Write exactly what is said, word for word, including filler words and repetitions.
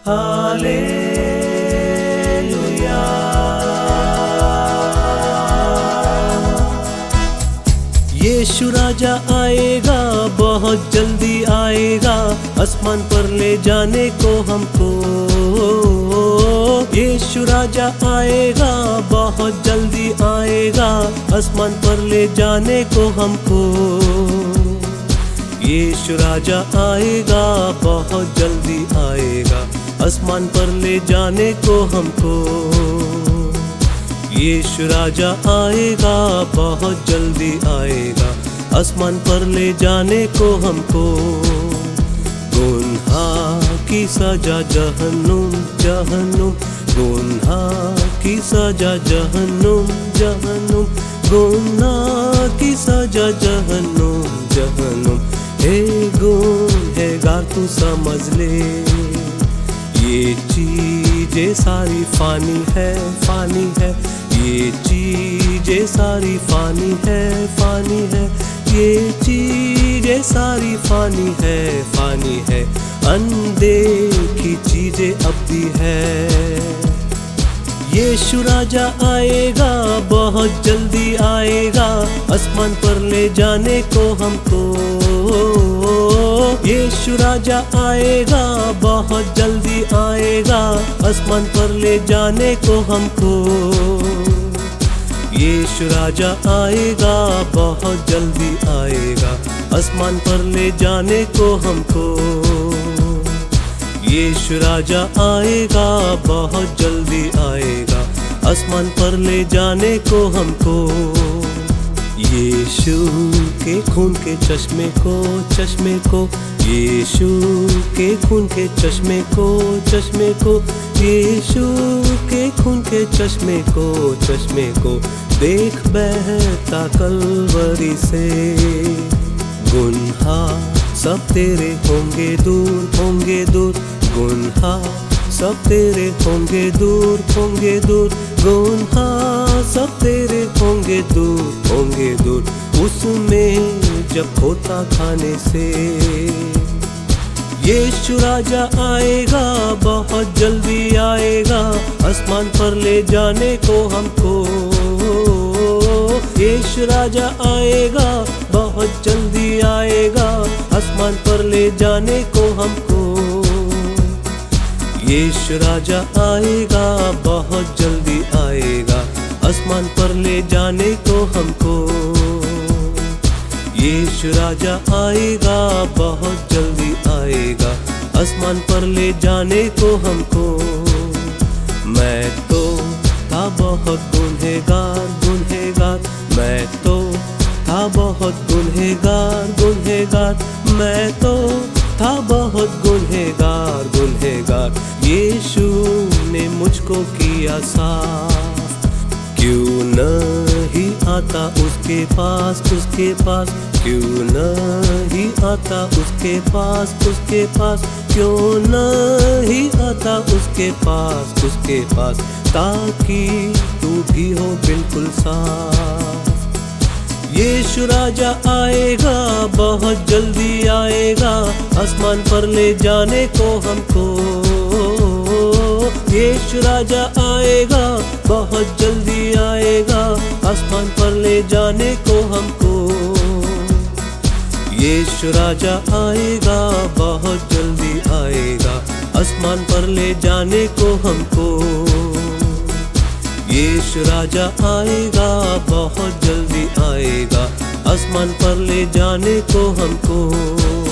Hallelujah. यीशु राजा आएगा, बहुत जल्दी आएगा, आसमान पर ले जाने को हमको। यीशु राजा आएगा, बहुत जल्दी आएगा, आसमान पर ले जाने को हमको। यीशु राजा आएगा, बहुत जल्दी आएगा, आसमान पर ले जाने को हमको। यीशु राजा आएगा, बहुत जल्दी आएगा, आसमान पर ले जाने को हमको। गुनाह की सजा जहन्नुम जहन्नुम, गुनाह की सजा जहन्नुम जहन्नुम, गुनाह की सजा जहन्नुम जहन्नुम। हे गुनहगार तू समझ ले, ये चीजें सारी फानी है फानी है, ये चीजें सारी फानी है फानी है, ये चीजें सारी फानी है फानी है। अनदेखी चीजें अब भी है। यीशु राजा आएगा, बहुत जल्दी आएगा, आसमान पर ले जाने को हमको। यीशु राजा आएगा, बहुत जल्दी आएगा, आसमान पर ले जाने को हमको। यीशु राजा आएगा, बहुत जल्दी आएगा, आसमान पर ले जाने को हमको। यीशु राजा आएगा, बहुत जल्दी आएगा, आसमान पर ले जाने को हमको। यीशु के खून के चश्मे को चश्मे को, यीशु के खून के चश्मे को चश्मे को, यीशु के खून के चश्मे को चश्मे को देख बहता कलवरी से। गुनाह सब तेरे होंगे दूर होंगे दूर, गुनाह सब तेरे होंगे दूर होंगे दूर, गुनाह सब तेरे होंगे दूर होंगे दूर। उसमें जब होता खाने से। यीशु राजा आएगा, बहुत जल्दी आएगा, आसमान पर ले जाने को हमको। यीशु राजा आएगा, बहुत जल्दी आएगा, आसमान पर ले जाने को हमको। यीशु राजा आएगा, बहुत जल्दी आएगा, आसमान पर ले जाने को हमको। यीशु राजा आएगा, बहुत जल्दी आएगा, आसमान पर ले जाने को हमको। मैं तो था बहुत गुनहगार गुनहगार, मैं तो था बहुत गुनहगार गुनहगार, मैं तो था बहुत गुनहगार गुनहगार। यीशु ने मुझको किया साफ, क्यों नहीं आता उसके पास उसके पास, क्यों नहीं आता उसके पास उसके पास, क्यों नहीं आता उसके पास उसके पास, ताकि तू भी हो बिल्कुल साफ। यीशु राजा आएगा, बहुत जल्दी आएगा, आसमान पर ले जाने को हमको। यीशु राजा आएगा, बहुत जल्दी आएगा, आसमान पर ले जाने को हमको। यीशु राजा आएगा, बहुत जल्दी आएगा, आसमान पर ले जाने को हमको। यीशु राजा आएगा, बहुत जल्दी आएगा, आसमान पर ले जाने को हमको।